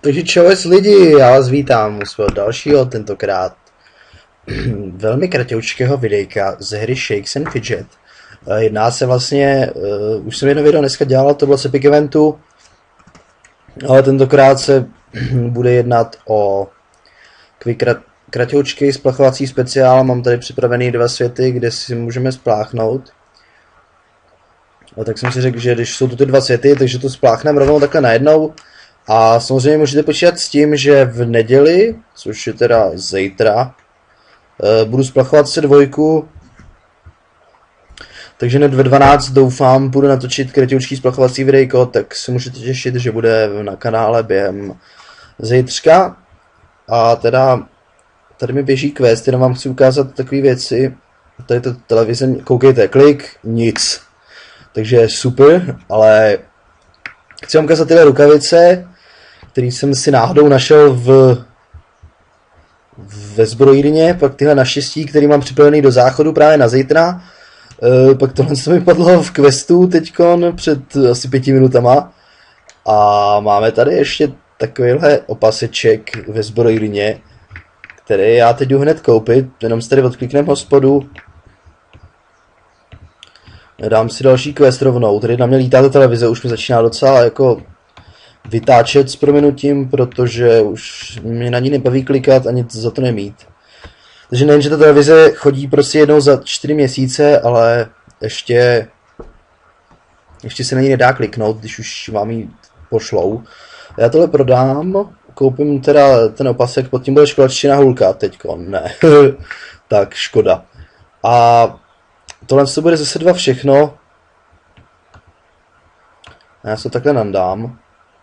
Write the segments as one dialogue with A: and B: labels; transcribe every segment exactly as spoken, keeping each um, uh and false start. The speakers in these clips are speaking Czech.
A: Takže čau lidi, já vás vítám u svého dalšího, tentokrát velmi kratoučkého videjka z hry Shakes and Fidget. Jedná se vlastně, uh, už jsem jedno video dneska dělal, to bylo z Epic Eventu, ale tentokrát se bude jednat o takový krat, kratoučký splachovací speciál. Mám tady připravený dva světy, kde si můžeme spláchnout. A tak jsem si řekl, že když jsou tu ty dva světy, takže to spláchneme rovnou takhle najednou. A samozřejmě můžete počítat s tím, že v neděli, což je teda zítra, budu splachovat se dvojku. Takže hned ve dvanáct doufám, budu natočit kratoučký splachovací videjko, tak se můžete těšit, že bude na kanále během zítřka. A teda, tady mi běží quest, jenom vám chci ukázat takové věci. Tady to televize, koukejte, klik, nic. Takže super, ale chci vám ukázat tyhle rukavice, který jsem si náhodou našel v ve zbrojírně, pak tyhle naštěstí, který mám připravený do záchodu právě na zítra. E, pak tohle se mi padlo v questu teďkon před asi pěti minutama. A máme tady ještě takovýhle opaseček ve zbrojírně, který já teď jdu hned koupit, jenom si tady odkliknem hospodu. Dám si další quest rovnou, tady na mě lítá ta televize, už mi začíná docela jako vytáčet s prominutím, protože už mě na ní nebaví klikat a nic za to nemít. Takže nejen, že ta televize chodí prostě jednou za čtyři měsíce, ale ještě ještě se na ní nedá kliknout, když už vám ji pošlou. Já tohle prodám, koupím teda ten opasek, pod tím bude školačtina hůlka teďko, ne, tak škoda. A tohle to bude zase dva všechno. Já se to takhle nandám.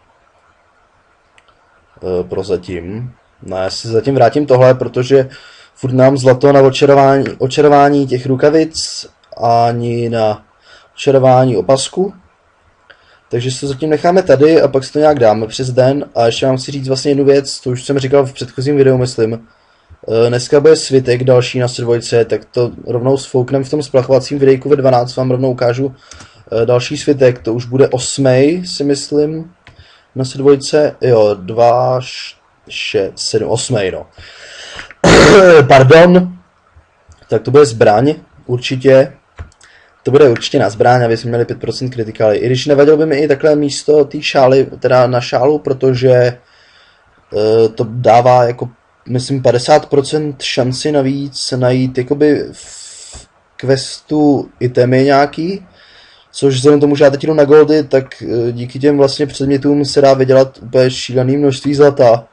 A: E, prozatím. No já si zatím vrátím tohle, protože furt nám zlato na očarování, očarování těch rukavic ani na očarování opasku. Takže se zatím necháme tady a pak si to nějak dáme přes den. A ještě vám chci říct vlastně jednu věc, to už jsem říkal v předchozím videu, myslím. Dneska bude svitek další na sedvojce, tak to rovnou sfouknem v tom splachovacím videjku ve dvanáct, vám rovnou ukážu další svitek, to už bude osmý, si myslím, na sedvojce, jo, dva, šest, sedm, osmý, no. Pardon, tak to bude zbraň, určitě, to bude určitě na zbraň, aby jsme měli pět procent kritikály, i když nevadilo by mi i takhle místo té šály, teda na šálu, protože to dává jako myslím padesát procent šanci navíc najít jakoby v questu itemy nějaký, což vzhledem tomu, že já teď jdu na goldy, tak díky těm vlastně předmětům se dá vydělat úplně šílený množství zlata.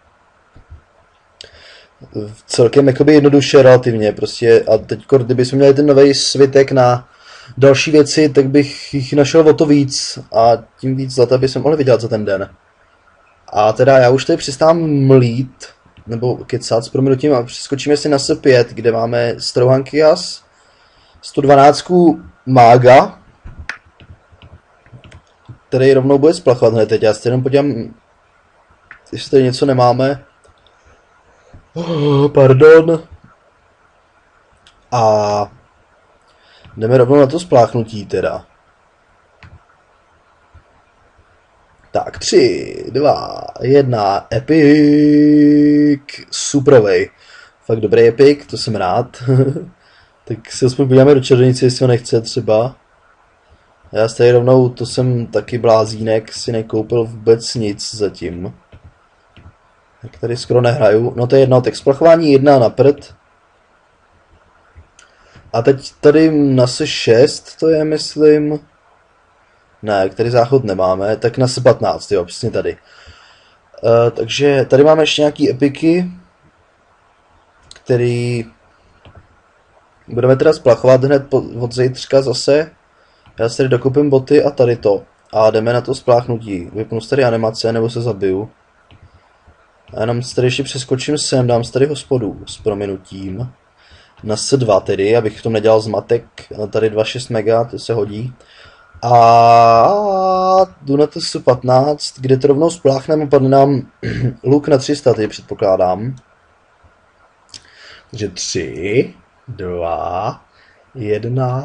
A: Celkem jakoby jednoduše relativně, prostě a teď, kdybychom měli ten nový svitek na další věci, tak bych jich našel o to víc a tím víc zlata bychom mohli vydělat za ten den. A teda já už tady přestávám mlít, nebo kecat s prominutím a přeskočíme si na S pět, kde máme Strouhankias, sto dvanáct Mága, který rovnou bude splachovat hned teď. Já se jenom podívám, jestli tady něco nemáme. Oh, pardon. A jdeme rovnou na to spláchnutí teda. Tak, tři, dva, jedna, epic, superovej. Fakt dobrý epic, to jsem rád. Tak se aspoň podíváme do čarodějnice, jestli ho nechce třeba. Já tady rovnou, to jsem taky blázínek, si nekoupil vůbec nic zatím. Tak tady skoro nehraju. No to je jedno, tak splachování jedna na prd. A teď tady na S šest, to je myslím... Ne, který záchod nemáme, tak na S patnáct, jo, přesně tady. Uh, takže tady máme ještě nějaký epiky, který budeme teda splachovat hned po, od zítřka zase. Já si tady dokupím boty a tady to. A jdeme na to spláchnutí. Vypnu si tady animace, nebo se zabiju. A jenom si tady ještě přeskočím sem, dám si tady hospodu s prominutím. Na S dva tedy, abych v tom nedělal zmatek. Tady dva šest mega, to se hodí. A jdu na to S patnáct, kde to rovnou spláchneme a padne nám luk na tři sta, tady předpokládám. Takže tři, dva, jedna.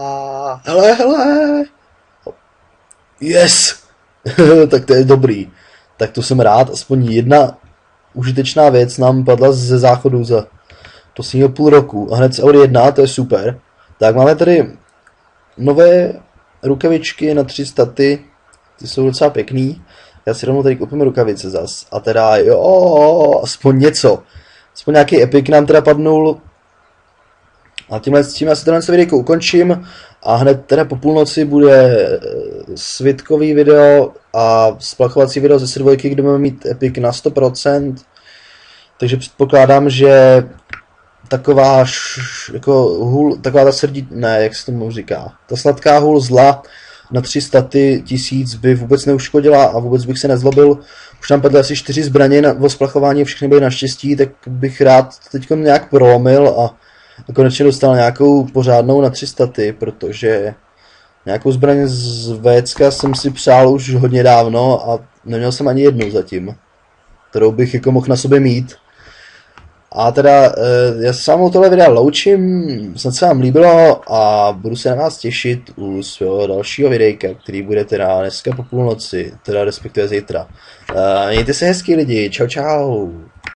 A: Hele, hele. Yes! Tak to je dobrý. tak to jsem rád, aspoň jedna užitečná věc nám padla ze záchodu za posledního půl roku a hned z Audi jedna, to je super. Tak máme tady nové rukavičky na tři staty, ty jsou docela pěkný. Já si rovnou tady koupím rukavice zas. A teda jo, aspoň něco. Aspoň nějaký epic nám teda padnul. A tímhle s tím já si tenhle videjko ukončím. A hned teda po půlnoci bude svitkový video a splachovací video ze S dva, kde budeme mít epic na sto procent. Takže předpokládám, že taková š, jako hůl, taková ta srdí, ne, jak se tomu říká, ta sladká hůl zla na tři staty tisíc by vůbec neuškodila a vůbec bych se nezlobil. Už tam padly asi čtyři zbraně na o splachování, všechny byly naštěstí, tak bych rád teď nějak prolomil a, a konečně dostal nějakou pořádnou na tři staty, protože nějakou zbraň z Vécka jsem si přál už hodně dávno a neměl jsem ani jednu zatím, kterou bych jako mohl na sobě mít. A teda já se vám u tohle videa loučím, snad se vám líbilo a budu se na vás těšit u svého dalšího videjka, který bude teda dneska po půlnoci, teda respektive zítra. Mějte se hezky lidi, čau čau.